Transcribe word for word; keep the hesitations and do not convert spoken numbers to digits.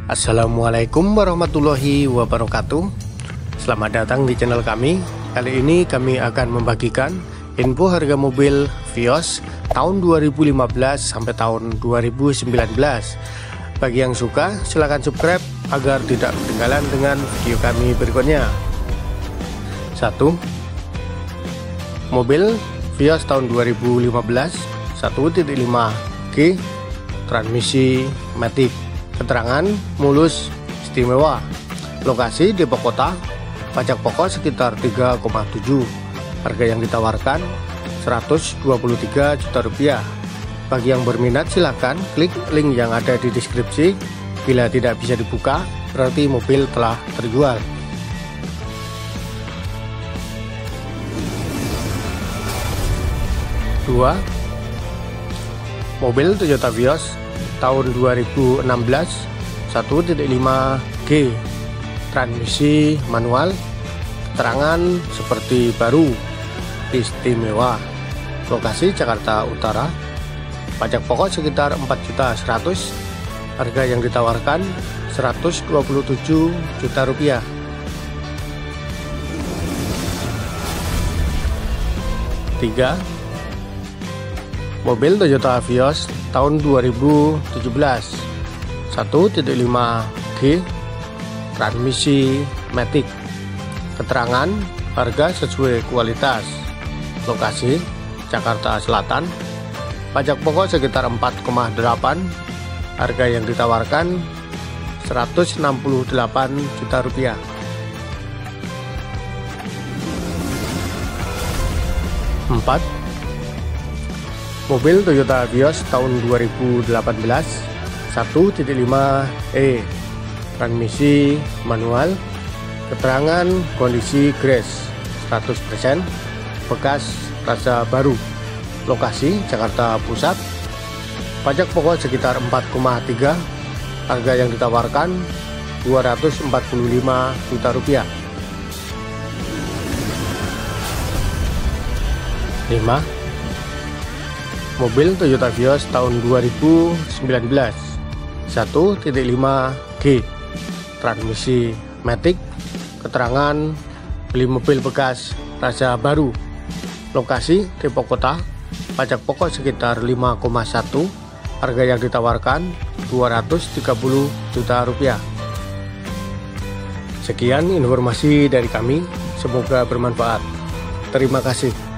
Assalamualaikum warahmatullahi wabarakatuh. Selamat datang di channel kami. Kali ini kami akan membagikan info harga mobil Vios tahun dua ribu lima belas sampai tahun dua ribu sembilan belas. Bagi yang suka silahkan subscribe agar tidak ketinggalan dengan video kami berikutnya. Satu, mobil Vios tahun dua ribu lima belas satu titik lima G, transmisi matic, keterangan mulus istimewa, lokasi Depok Kota, pajak pokok sekitar tiga koma tujuh, harga yang ditawarkan seratus dua puluh tiga juta rupiah. Bagi yang berminat silakan klik link yang ada di deskripsi. Bila tidak bisa dibuka berarti mobil telah terjual. Dua, mobil Toyota Vios tahun dua ribu enam belas satu titik lima G, transmisi manual, keterangan seperti baru, istimewa, lokasi Jakarta Utara, pajak pokok sekitar empat juta seratus, harga yang ditawarkan seratus dua puluh tujuh juta rupiah. Tiga, mobil Toyota Vios tahun dua ribu tujuh belas satu titik lima G, transmisi matic, keterangan harga sesuai kualitas, lokasi Jakarta Selatan, pajak pokok sekitar empat koma delapan, harga yang ditawarkan seratus enam puluh delapan juta rupiah. Empat, mobil Toyota Vios tahun dua ribu delapan belas satu titik lima E, transmisi manual, keterangan kondisi grass seratus persen, bekas rasa baru, lokasi Jakarta Pusat, pajak pokok sekitar empat koma tiga, harga yang ditawarkan dua ratus empat puluh lima juta rupiah. Lima, mobil Toyota Vios tahun dua ribu sembilan belas satu titik lima G, transmisi matic, keterangan beli mobil bekas rasa baru, lokasi Depok Kota, pajak pokok sekitar lima koma satu, harga yang ditawarkan dua ratus tiga puluh juta rupiah. Sekian informasi dari kami, semoga bermanfaat. Terima kasih.